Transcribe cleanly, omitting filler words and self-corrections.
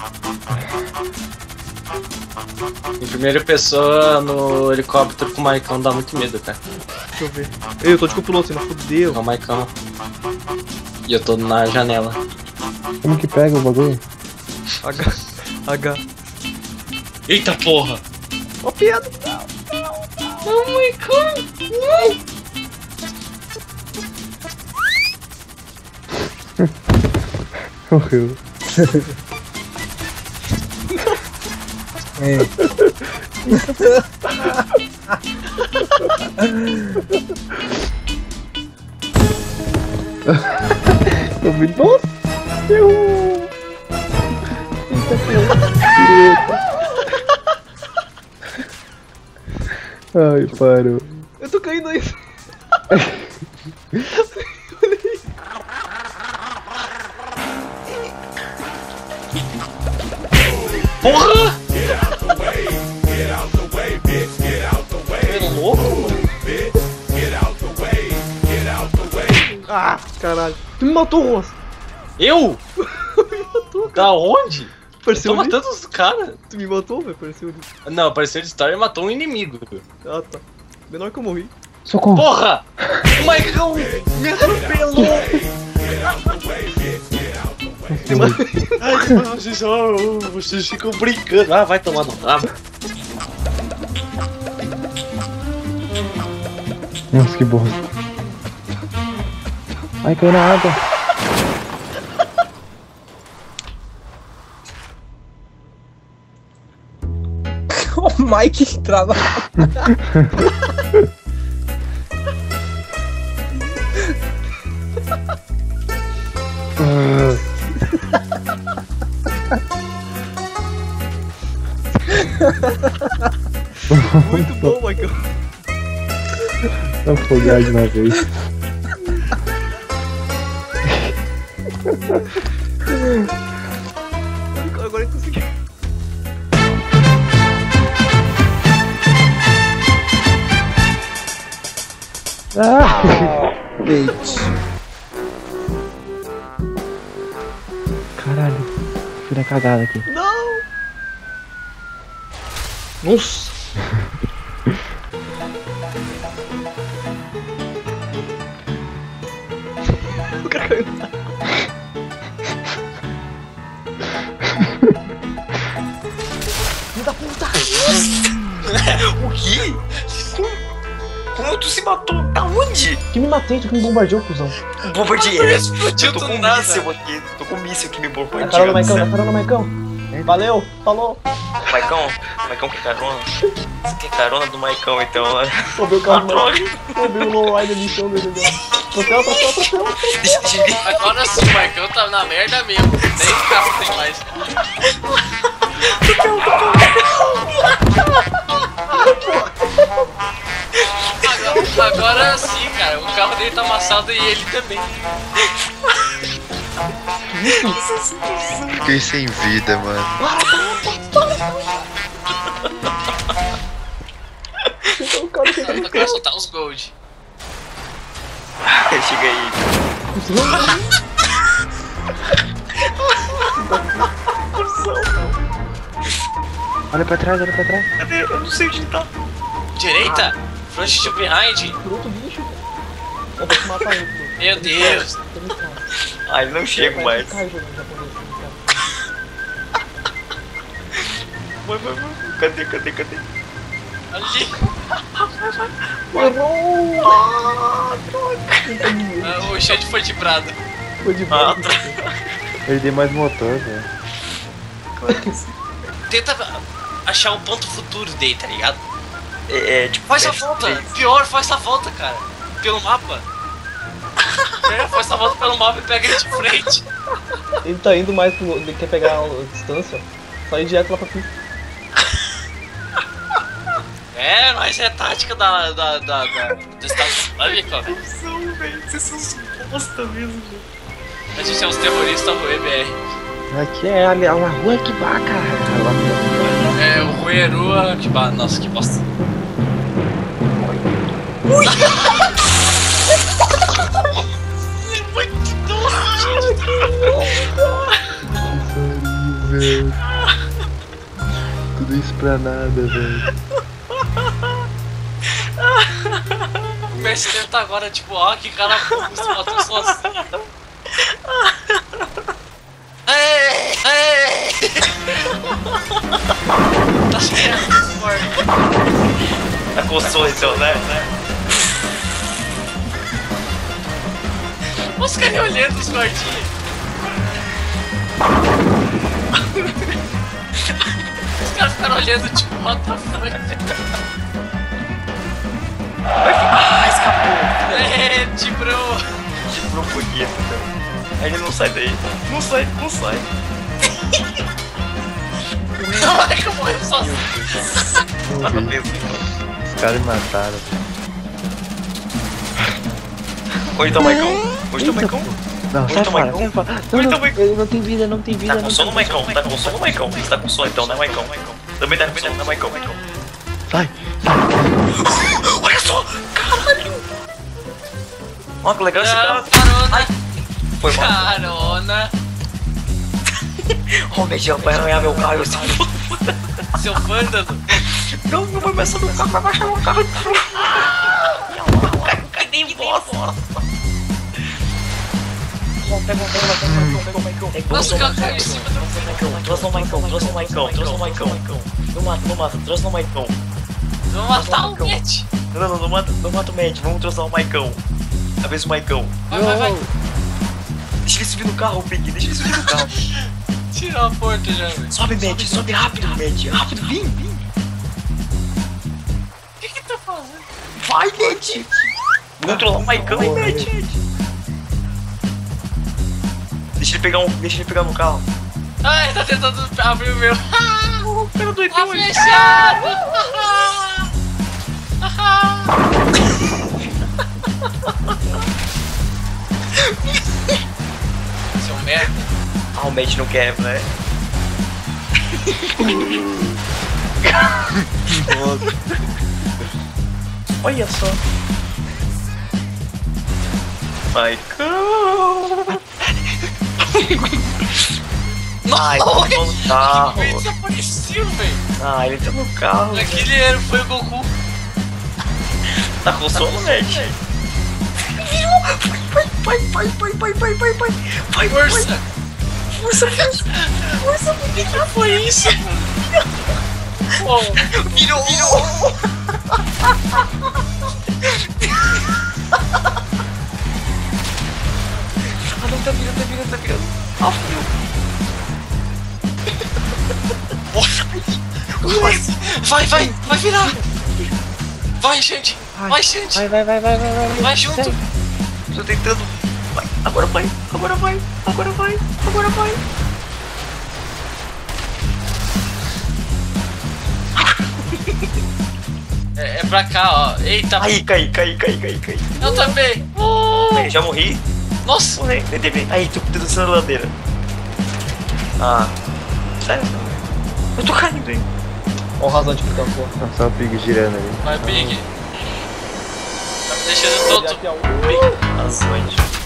Em primeira pessoa, no helicóptero com o Maicão dá muito medo, cara. Deixa eu ver. Eu tô de copiloto, não fudeu. É o Maicão. E eu tô na janela. Como que pega o bagulho? H. Eita porra! Ó, piada. Não, Maicão! Morreu. Eu vi. Nossa! Ai, parou. Eu tô caindo aí. Porra! É louco, mano? Ah, caralho. Tu me matou, Ross. Eu? Me matou, cara. Da onde? Apareceu Eu tô ali. matando os caras. Tu me matou, velho. Apareceu ali. Não, apareceu de história e matou um inimigo. Ah, tá. Menor que eu morri. Socorro! Porra! O Maicão me atropelou! Ai, vocês ficam brincando. Ah, vai tomar no rabo. Nossa, que bosta. Ai, caiu na água. O Mike trava. Muito bom, Michael. Afogar de uma vez. Agora eu consegui. Bait. Caralho. Fui na cagada aqui. Não! Nossa! O cara caiu na água. Filho da puta! O quê? Como tu se matou? Da onde? Que me matei, tu que me bombardeou, cuzão. Bombardier explodiu Eu tô do com um nada. míssil aqui. Tô com um míssil que me Dá bombardeou. carona, Maicão, dá carona, Maicão. Valeu, falou. Maicão quer carona? Você quer carona do Maicão então, né? Roubei o carro, droga. roubei o lowrider no chão, meu Deus. Troféu. Deixa ele. Agora sim, o Maicão tá na merda mesmo. Nem carro tem mais. Agora sim, cara. O carro dele tá amassado e ele também. Fiquei sem vida, mano. Eu quero soltar os gold. Chega aí. Olha pra trás, olha pra trás. Cadê? Eu não sei onde ele tá. Direita? Front to behind. Outro bicho, velho. Eu vou te matar ele, pô. Meu Deus. Ah, ele não chega mais. Cai, jogo japonês. Vai. Cadê? Ali. Errou! Ah, droga! O Xande foi de brado. Foi de boa. Perdi mais motor, velho. Tenta achar o ponto futuro dele, tá ligado? Tipo, Faz a volta. Pior, faz a volta, cara. Pelo mapa. Faz a volta pelo mapa e pega ele de frente. Ele tá indo mais pro. Ele quer pegar a distância. Só ir direto lá pra frente. Mas é tática do Estado Islâmico. Vocês são uns bosta mesmo, velho. A gente é uns terroristas do EBR. Aqui é a rua que vá, cara. É o Ruerua. Nossa, que bosta. Deus. Tudo isso pra nada, velho. O Mercenário tá agora, tipo, ó, que cara burro, se matou sozinho. Ei! Tá cheio de forte. Tá com sono então, né? Os caras olhando os guardinhas. Os caras ficaram olhando, tipo, what the fuck? Escapou! É, tipo, Tipo, não foi isso, então. Aí ele não sai daí. Não sai. caraca, morreu sozinho. Mata mesmo, então. Os caras me mataram. Onde tá o Maicon? Onde tá o Maicon? Não, sai Muito fora, Maicon. sai fora. Muito Não, Maicon. ele não tem vida, não tem vida. Tá com não sono, tem- Maicon? Tá com sono, Maicon? Você tá com sono então, né, Maicon? Também tá com sono, né, Maicon? Sai. Olha só! Caralho! Ó, que legal esse cara. Carona. Foi mal. Carona. Ô, Medião, vai arranhar meu carro. Seu vândalo. Não vai baixar meu carro, vai baixar meu carro. Cai nem bosta. Pega o Maicon. Nossa, o cara caiu em cima do... Trouxe no Maicon. Não mata, trouxe no Maicon. Vamos matar o Net. Não mata o Matt, vamos trouxe o Maicon. Avisa o Maicon. Vai. Deixa ele subir no carro, Pig, deixa ele subir no carro. Tirou a porta já, velho. Sobe, Matt, sobe rápido, Matt. Rápido, vem. O que tá fazendo? Vai, Matt. Vamos trollar o Maicon, Matt. Deixa ele pegar no carro. Ah, ele tá tentando abrir o meu. O cara Tá doidão ali. fechado. Seu merda. Ah, o Matt não quer, né? Olha só. Maicon. Ai, tá no carro. Ele desapareceu, velho. Ah, ele tá no carro. Aquele era, foi o Goku. Tá com sono, Matt? Vai. Força. Força, O que foi isso? Pô, virou. Ah, não, tá virando. Ah, filho. vai virar. Vai, gente. Vai, gente. Vai. Vai junto. Sai. Tô tentando. Vai, agora vai. É pra cá, ó. Eita, Aí, cai. eu também. Aí, já morri. Nossa. Morri, tentei. Aí, tô descendo a ladeira. Ah, sério? Eu tô caindo, hein? Ó, razão de ficar porra. Só o Pig girando ali. Vai, Big. Tá me deixando Ele todo. aqui, ó. Razões.